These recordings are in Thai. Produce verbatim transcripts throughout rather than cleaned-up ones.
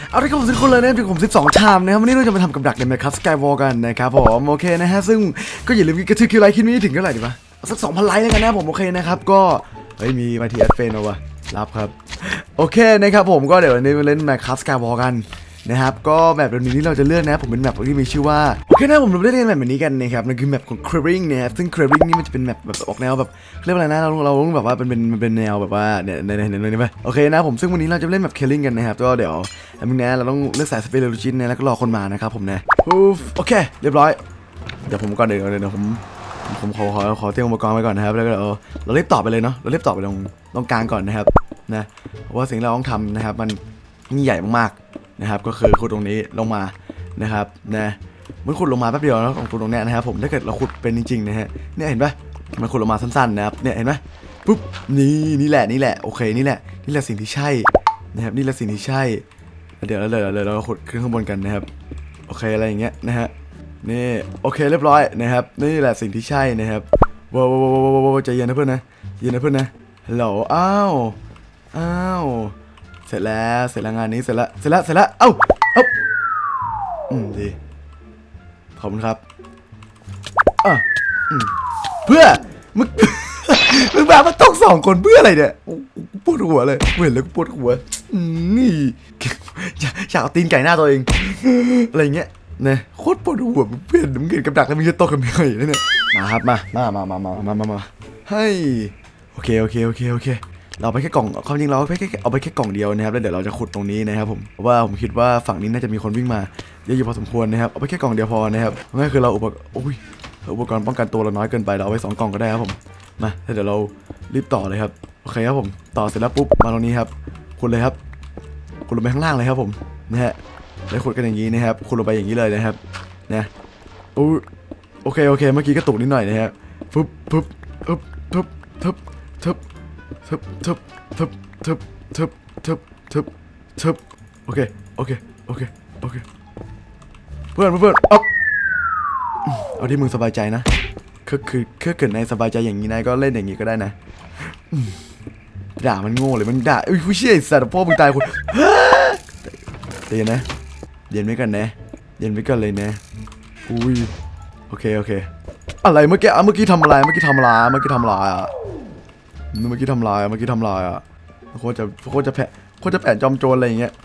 เอาละครับผมทุกคนเลยนะผมสิบสองชามนะครับวันนี้เราจะมาทำกับดักในแมคคัสสกายวอลกันนะครับผมโอเคนะฮะซึ่งก็อย่าลืมกระทืบคิวไลค์คิดนี้ถึงเท่าไหร่ดีวะสักสองพันไลค์แล้วกันนะผมโอเคนะครับก็เฮ้ยมีมาทีเอสเฟนเอาวะรับครับโอเคนะครับผมก็เดี๋ยววันนี้มาเล่นแมคคัสสกายวอลกันนะครับก็แบบนี้ที่เราจะเลือกนะผมเป็นแมปที่มีชื่อว่าโอเคนะผมเราได้เล่นแบบนี้กันนะครับนั่นคือแมปของ Clearing นะครับซึ่ง Clearing นี่มันจะเป็นแมปแบบออกแนวแบบเรียกว่าอะไรนะเราเราต้องแบบว่าเป็นเป็นเป็นแนวแบบว่าเนี่ยในในในนี้ไปโอเคนะผมซึ่งวันนี้เราจะเล่นแบบ Clearing กันนะครับก็เดี๋ยวอันนี้นะเราต้องเลือกสาย Speleologist นะแล้วก็รอคนมานะครับผมนะโอเคเรียบร้อยเดี๋ยวผมก่อนเดี๋ยวเดี๋ยวผมผมขอขอขอเตรียมอุปกรณ์ไว้ก่อนนะครับแล้วก็เราเราเรียบต่อไปเลยเนาะเราเรียบต่อไปตรงตรงกลางก่อนนะครับนะเพราะว่าสิ่งเราต้องทำนะครับมันยิ่งใหญ่มากๆนะครับก็คือขุดตรงนี้ลงมานะครับนะมันขุดลงมาแป๊บเดียวแล้วของขุดตรงนี้นะครับผมถ้าเกิดเราขุดเป็นจริงๆนะฮะเนี่ยเห็นปะมันขุดลงมาสั้นๆนะครับเนี่ยเห็นปะปุ๊บนี่นี่แหละนี่แหละโอเคนี่แหละนี่แหละสิ่งที่ใช่นะครับนี่แหละสิ่งที่ใช่เดี๋ยวเราเดี๋ยวเราเราขุดขึ้นข้างบนกันนะครับโอเคอะไรอย่างเงี้ยนะฮะนี่โอเคเรียบร้อยนะครับนี่แหละสิ่งที่ใช่นะครับว้าวว้าวว้าวใจเย็นนะเพื่อนนะเย็นนะเพื่อนนะฮัลโหลอ้าวอ้าวเสร็จแล้วเสร็จแล้วงานนี้เสร็จแล้วเสร็จแล้วเสร็จแล้วเอ้าเอ้าอืมดีขอบคุณครับอ่ะอืมเพื่อมึงมึงแบบมาต้องสองคนเพื่ออะไรเนี่ยปวดหัวเลยเห็นแล้วก็ปวดหัวนี่อยากเอาตีนไก่หน้าตัวเองอะไรเงี้ยเนี่ยโคตรปวดหัวเพื่อนมึงเห็นกับดักแล้วมึงจะตกกับเมียเลยเนี่ยมาครับมามามามามามามามาให้โอเคโอเคโอเคโอเคเราไปแค่กล่องความจริงเราไปแค่เอาไปแค่กล่องเดียวนะครับแล้วเดี๋ยวเราจะขุดตรงนี้นะครับผมเพราะว่าผมคิดว่าฝั่งนี้น่าจะมีคนวิ่งมาเยอะอยู่พอสมควรนะครับเอาไปแค่กล่องเดียวพอนะครับนั่นคือเราอุปกรณ์อุ้ยอุปกรณ์ป้องกันตัวเราน้อยเกินไปเราเอาไว้สองกล่องก็ได้ครับผมมาเดี๋ยวเรารีบต่อเลยครับโอเคครับผมต่อเสร็จแล้วปุ๊บมาตรงนี้ครับขุดเลยครับขุดลงไปข้างล่างเลยครับผมนะฮะแล้วขุดกันอย่างนี้นะครับขุดลงไปอย่างนี้เลยนะครับนะอู้โอเคโอเคเมื่อกี้ก็ตกนิดหน่อยนะครับปุ๊บปุ๊บปุ๊บปุ๊บปุ๊บปุ๊บทึบทึบทึบทึบทึบทึบทึบทึบโอเคโอเคโอเคโอเคเพื่อนเพื่อนเอาเอาที่มึงสบายใจนะคือคือคือเกิดในสบายใจอย่างนี้นายก็เล่นอย่างนี้ก็ได้นะด่ามันโง่เลยมันด่าอุ้ยผู้เชี่ยสัตว์พ่อมึงตายคนเย็นนะเย็นไว้กันนะเย็นไว้กันเลยนะอุ้ยโอเคโอเคอะไรเมื่อกี้เมื่อกี้ทำอะไรเมื่อกี้ทำอะไรเมื่อกี้ทำอะไรอ่ะเมื่อกี้ทำลายเมื่อกี้ทำลายอ่ะโคตรจะโคตรจะแผลโคตรจะแผลจอมโจรอะไรอย่างเงี้ย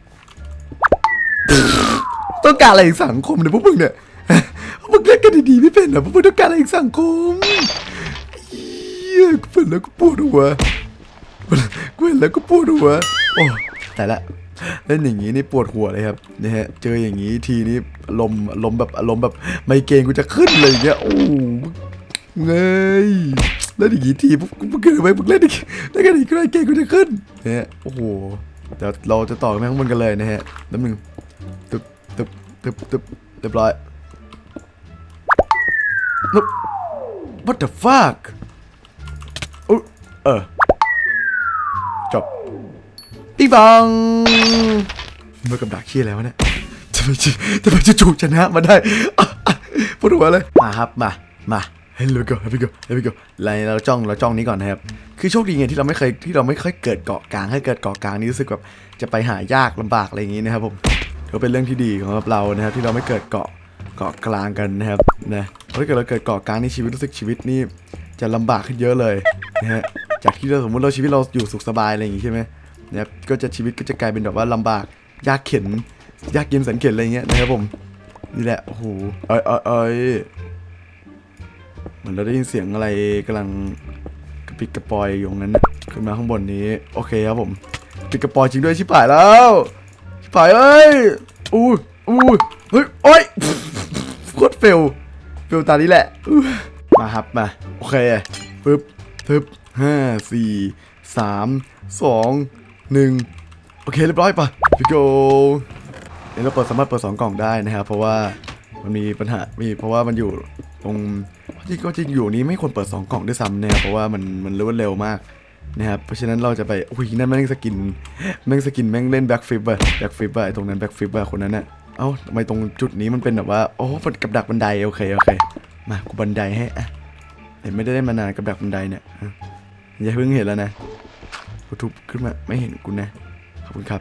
ต้องการอะไรอีกสังคมเนี่ยพวกมึงเนี่ยพวกเล่นกันดีๆไม่เป็นเหรอพวกมึงต้องการอะไรอีกสังคมเฮ้ยกูเป็นแล้วก็ปวดหัวกูเห็นแล้วก็ปวดหัวโอ้แต่ละเล่นอย่างงี้นี่ปวดหัวเลยครับนี่ฮะเจออย่างงี้ทีนี้ลมลมแบบอารมณ์แบบไมเกรนกูจะขึ้นเลยอย่างเงี้ยโอ้เงยเล่นอีกกี่ทีปุ๊บปุ๊บเกิดไปปุ๊บเล่นอีกเล่นกันอีกไรเก่งกูจะขึ้นเนี่ยโอ้โหเดี๋ยวเราจะต่อกันข้างบนกันเลยนะฮะน้ำหนึ่งตึ๊บตึ๊บตึ๊บตึ๊บเรียบร้อยนุ๊บ what the fuck เออจบปีบังเมื่อกับดักขี้แล้วเนี่ยทำไมทำไมจะจูบชนะมาได้ปวดหัวเลยมาครับมามาเฮ้ยเราก็เฮ้ยก็เฮ้ยก็อะไรเราจ้องเราจ้องนี้ก่อนนะครับคือโชคดีไงที่เราไม่เคยที่เราไม่ค่อยเกิดเกาะกลางให้เกิดเกาะกลางนี่รู้สึกแบบจะไปหายากลำบากอะไรอย่างนี้นะครับผมก็เป็นเรื่องที่ดีของเรานะครับที่เราไม่เกิดเกาะเกาะกลางกันนะครับนะถ้าเกิดเราเกิดเกาะกลางนี่ชีวิตรู้สึกชีวิตนี่จะลำบากขึ้นเยอะเลยนะฮะจากที่เราสมมติเราชีวิตเราอยู่สุขสบายอะไรอย่างนี้ใช่ไหมนะครับก็จะชีวิตก็จะกลายเป็นแบบว่าลำบากยากเข็นยากเย็นสันเข็นอะไรเงี้ยนะครับผมนี่แหละโอ้โหเอ้ยเอ้ยเอ้ยเหมือนเราได้ยินเสียงอะไรกำลังกระปิดกระปอยอยู่นั้นนะขึ้นมาข้างบนนี้โอเคครับผมปิดกระปอยจริงด้วยชิบหายแล้วชิบหายเอ้ยอู้อู้เฮ้ยโอ้ยโคตรเฟลเฟลตานี้แหละมาครับมาโอเคปึ๊บปึ๊บห้าสี่สามสองหนึ่งโอเคเรียบร้อยป่ะพี่โกเดี๋ยวเราเปิดสามารถเปิดสองกล่องได้นะครับเพราะว่ามันมีปัญหามีเพราะว่ามันอยู่ตรงที่ก็จริงอยู่นี้ไม่ควรเปิดสองกล่องด้วยซ้ำนะครับเพราะว่ามันมันรวดเร็วมากนะครับเพราะฉะนั้นเราจะไปอุ้ยนั่นแม่งสกินแม่งสกินแม่งเล่นแบ็คฟลิปอะแบ็คฟลิปอะไอตรงนั้นแบ็คฟลิปอะคนนั้นอะเอ้าทำไมตรงจุดนี้มันเป็นแบบว่าโอ้กับดักบันไดโอเคโอเคมากูบันไดให้อะเห็นไม่ได้เล่นมานานกับดักบันไดเนี่ยอย่าเพิ่งเห็นแล้วนะกูทุบขึ้นมาไม่เห็นกูนะขอบคุณครับ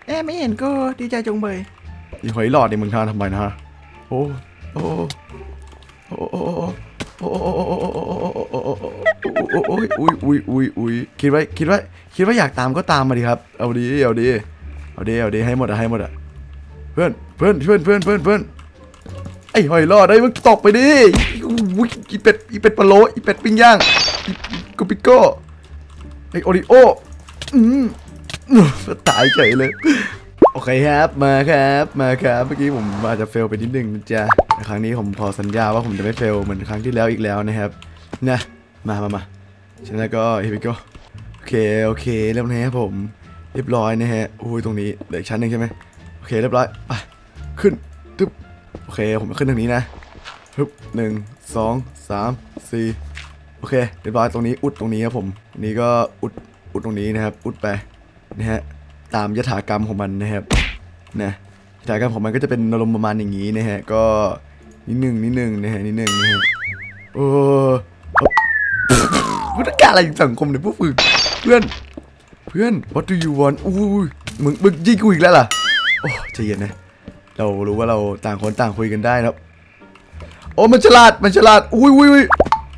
เอ๊ะไม่เห็นก็ดีใจจงเบยอีหอยหลอดในเมืองท่าทำไมนะฮะโอ้โอ้โอ้โอ้โอ้โอ้โอ้โอ้โอ้อุ้ยอุ้ยอุ้ยอุ้ยคิดไว้คิดไว้คิดว่าอยากตามก็ตามมาดิครับเอาดีเอาดีเอาดีเอาดีให้หมดอะให้หมดอะเพื่อนเพื่อนเพื่อนเพื่อนเพื่อนเพื่อนไอ้หอยหลอดไอ้มึงตกไปดิอุ้ยอีเป็ดอีเป็ดปลาโลอีเป็ดปิ้งย่างกูปิโก้ไอโอริโออืมตายเฉยเลยโอเคครับมาครับมาครับเมื่อกี้ผมอาจจะเฟลไปนิดนึงนะจ๊ะครั้งนี้ผมขอสัญญาว่าผมจะไม่เฟลเหมือนครั้งที่แล้วอีกแล้วนะครับนะมามามาฉะนั้นก็เฮบิโก้โอเคโอเคเรียบร้อยครับผมเรียบร้อยนะฮะอุ้ยตรงนี้เหลืออีกชั้นหนึ่งใช่ไหมโอเคเรียบร้อยไปขึ้นตึ๊บโอเคผมจะขึ้นทางนี้นะปึ๊บหนึ่งสองสามสี่โอเคเรียบร้อยตรงนี้อุดตรงนี้ครับผมนี่ก็อุดอุดตรงนี้นะครับอุดไปนะฮะตามยถากรรมของมันนะครับนะยถากรรมของมันก็จะเป็นอารมณ์ประมาณอย่างนี้นะฮะก็นิดหนึ่งนิดหนึ่งนะฮะนิดหนึ่งนะฮะโอ้พุทธกาอะไรสังคมเนี่ยพวกฝึกเพื่อนเพื่อน what do you want อู้ยมึงมึงยิงกูอีกแล้วล่ะโอ้ใจเย็นนะเรารู้ว่าเราต่างคนต่างคุยกันได้นะครับโอ้มันฉลาดมันฉลาดอุ้ยอุ้ยอุ้ย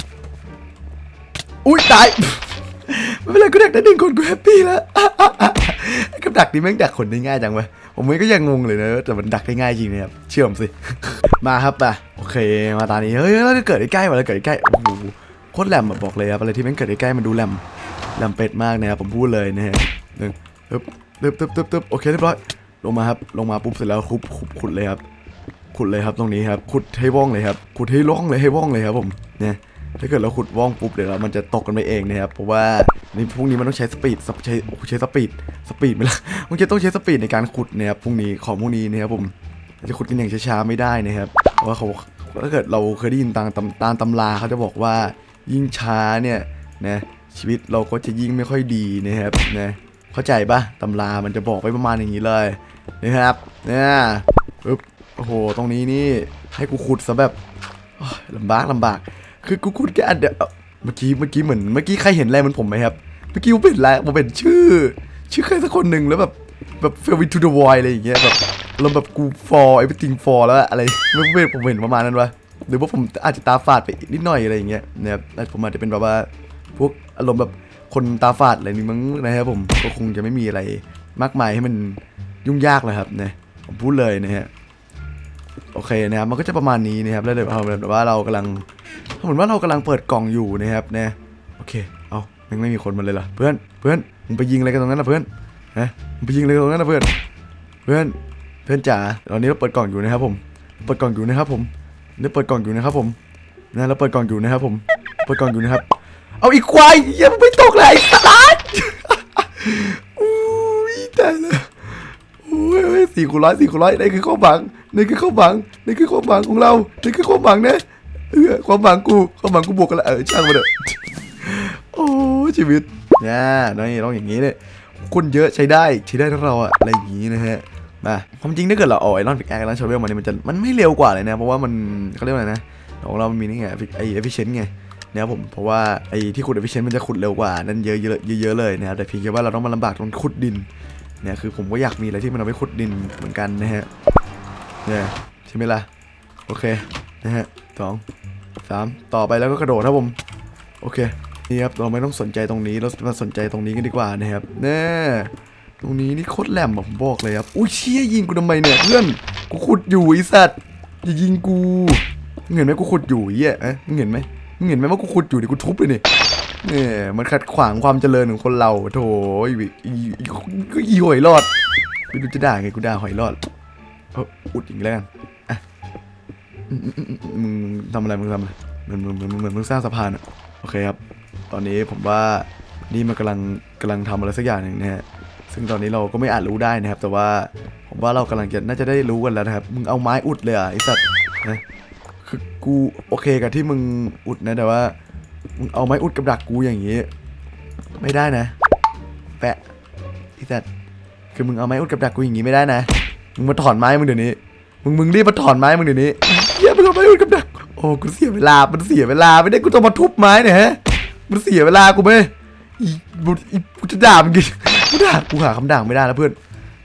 อุ้ยตายไม่เป็นไรกูดักได้หนึ่งคนกูแฮปปี้แล้วกับดักนี่แม่งดักคนได้ง่ายจังเว้ยผมก็ยังงงเลยนะแต่มันดักได้ง่ายจริงนะครับเชื่อผมสิมาครับป่ะโอเคมาตานี้เฮ้ยแล้วเกิดใกล้ๆมาแล้วเกิดใกล้โอ้โหโคตรแหลมบอกเลยครับอะไรที่แม่งเกิดใกล้ๆมันดูแหลมแหลมเป็ดมากนะครับผมพูดเลยนะฮะหนึ่งตึ๊บตึ๊บตึ๊บตึ๊บตึ๊บโอเคเรียบร้อยลงมาครับลงมาปุ๊บเสร็จแล้วขุดขุดเลยครับขุดเลยครับตรงนี้ครับขุดให้ว่องเลยครับขุดให้ล่องเลยให้ว่องเลยครับผมเนี่ยถ้าเกิดเราขุดว่องปุ๊บเดี๋ยวเรามันจะตกกันไปเองนะครับเพราะว่านี่พรุ่งนี้มันต้องใช้สปีดใช้ใช้สปีดสปีดไม่ละมันจะต้องใช้สปีดในการขุดนะครับพรุ่งนี้ของพวกนี้นะครับผมจะขุดกันอย่างช้าๆไม่ได้นะครับเพราะว่าเขาถ้าเกิดเราเคยได้ยินตามตามตำราเขาจะบอกว่ายิ่งช้าเนี่ยนะชีวิตเราก็จะยิ่งไม่ค่อยดีนะครับนะเข้าใจปะตำรามันจะบอกไปประมาณอย่างนี้เลยนะครับเนี่ยปึ๊บโอ้โหตรงนี้นี่ให้กูขุดซะแบบลำบากลำบากคือกูขุดแค่อันเดียวเมื่อกี้เมื่อกี้เหมือนเมื่อกี้ใครเห็นอะไรเหมือนผมไหมครับเมื่อกี้ผมเป็นอะไรผมเป็นชื่อชื่อใครสักคนหนึ่งแล้วแบบแบบ fell into the void อะไรอย่างเงี้ยแบบเราแบบกู fall everything fall แล้วอะไรไม่เป็นผมเห็นประมาณนั้นวะหรือว่าผมอาจจะตาฝาดไปนิดหน่อยอะไรอย่างเงี้ยนะครับผมอาจจะเป็นแบบว่าพวกอารมณ์แบบคนตาฝาดอะไรนี่มั้งนะครับผมก็คงจะไม่มีอะไรมากมายให้มันยุ่งยากเลยครับเนี่ยผมพูดเลยนะฮะโอเคนะครับมันก็จะประมาณนี้นะครับแล้วเดี๋ยวเราแบบว่าเรากำลังเหมือนว่าเรากำลังเปิดกล่องอยู่นะครับเนี่ยโอเคเอายังไม่มีคนมาเลยเหรอเพื่อนเพื่อนมึงไปยิงอะไรกันตรงนั้นนะเพื่อนฮะมึงไปยิงอะไรตรงนั้นนะเพื่อนเพื่อนเพื่อนจ๋าตอนนี้เราเปิดกล่องอยู่นะครับผมเปิดกล่องอยู่นะครับผมนี่เปิดกล่องอยู่นะครับผมนะเราเปิดกล่องอยู่นะครับผมเปิดกล่องอยู่นะครับเอาอีกควายยังไม่ตกเลยไอ้สัสอุ้ยแต่ละโอ้ยสี่คูณร้อยสี่คูณร้อยนี่คือข้อบังนี่คือข้อบังนี่คือข้อบังของเรานี่คือข้อบังเนี่ยเออความหวังกูความหวังกูบวกกันละเออช่างมาเถอะโอ้ชีวิตเนี่ยน้อยต้องอย่างนี้เลยคนเยอะใช้ได้ใช้ได้ทั้งเราอะอะไรอย่างนี้นะฮะมาความจริงถ้าเกิดเราเอาไอรอนพิกแอคไอรอนโชเวลมาเนี่ยมันจะมันไม่เร็วกว่าเลยนะเพราะว่ามันเขาเรียกว่าอะไรนะของเรามันมีนี่ไงไอเอฟฟิเชนต์ไงเนี่ยผมเพราะว่าไอที่ขุดเอฟฟิเชนต์มันจะขุดเร็วกว่านั่นเยอะเยอะเยอะเลยนะครับแต่เพียงแค่ว่าเราต้องมาลำบากตรงขุดดินเนี่ยคือผมก็อยากมีอะไรที่มันเอาไปขุดดินเหมือนกันนะฮะเนี่ยใช่ไหมล่ะโอเคนะฮะสองสามต่อไปแล้วก็กระโดดครับผมโอเคนี่ครับเราไม่ต้องสนใจตรงนี้เรามาสนใจตรงนี้กันดีกว่านะครับแน่ตรงนี้นี่โคตรแหลมผมบอกเลยครับอุ้ยเชี่ยยิงกูทำไมเนี่ยเพื่อนกูขุดอยู่ไอ้สัตว์อย่ายิงกูมึงเห็นไหมกูขุดอยู่เหี้ยเอ๊ะมึงเห็นไหมมึงเห็นไหมว่ากูขุดอยู่ดิกูทุบเลยนี่เนี่ยมันขัดขวางความเจริญของคนเราโถอีอีก็อีหอยรอดไม่รู้จะด่าไงกูด่าหอยรอดเอออุดอีกแล้วกันอ่ะมึงทำอะไรมึงทำอะไรเหมือนเหมือนเหมือนมึงสร้างสะพานอ่ะโอเคครับตอนนี้ผมว่านี่มันกำลังกำลังทำอะไรสักอย่างหนึ่งนะฮะซึ่งตอนนี้เราก็ไม่อาจรู้ได้นะครับแต่ว่าผมว่าเรากำลังจะน่าจะได้รู้กันแล้วนะครับมึงเอาไม้อุดเลยอ่ะไอ้สัตว์นะคือกูโอเคกับที่มึงอุดนะแต่ว่ามึงเอาไม้อุดกับดักกูอย่างนี้ไม่ได้นะแปะไอ้สัตว์คือมึงเอาไม้อุดกับดักกูอย่างนี้ไม่ได้นะมึงมาถอนไม้มึงเดี๋ยวนี้มึงมึงรีบมาถอนไม้มึงเดี๋ยวนี้เฮียมึงเอาไม้อุดกับดักโอ้กูเสียเวลามันเสียเวลาไม่ได้กูต้องมาทุบไม้เนี่ยฮะมันเสียเวลากูไหมอีกูจะด่ามึงกินกูด่ากูหาคำด่าไม่ได้แล้วเพื่อน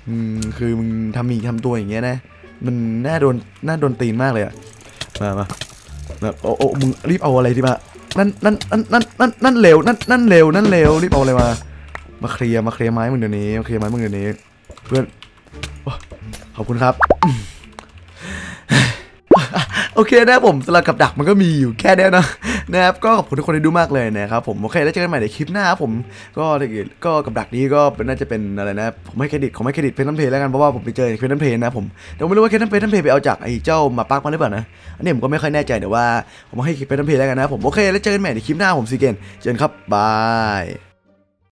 อืมคือมึงทำมีทำตัวอย่างเงี้ยนะมันน่าโดนน่าโดนตีนมากเลยอะมามาแบบโอ้โอ้มึงรีบเอาอะไรที่มานั่นนั่นนั่นนั่นนั่นนั่นเร็วนั่นนั่นเร็วนั่นเร็วรีบเอาอะไรมามาเคลียร์มาเคลียร์ไม้มึงเดี๋ยวนี้มาเคลียร์ไม้มึงเดี๋ยวนี้เพื่อนขอบคุณครับโอเคนะผมสำหรับกับดักมันก็มีอยู่แค่นี้นะนะครับก็ขอบคุณทุกคนที่ดูมากเลยนะครับผมโอเคแล้วเจอกันใหม่ในคลิปหน้าครับผมก็ถ้าเกิดก็กับดักนี้ก็น่าจะเป็นอะไรนะผมให้เครดิตผมให้เครดิตเพนทันเพย์แล้วกันเพราะว่าผมไปเจอเพนทันเพย์นะผมแต่ไม่รู้ว่าเพนทันเพย์ทันเพย์ไปเอาจากไอ้เจ้ามาปักมาหรือเปล่านะอันนี้ผมก็ไม่ค่อยแน่ใจแต่ว่าผมให้เพนทันเพย์แล้วกันนะผมโอเคแล้วเจอกันใหม่ในคลิปหน้าผมซีเกนเจอกันครับบาย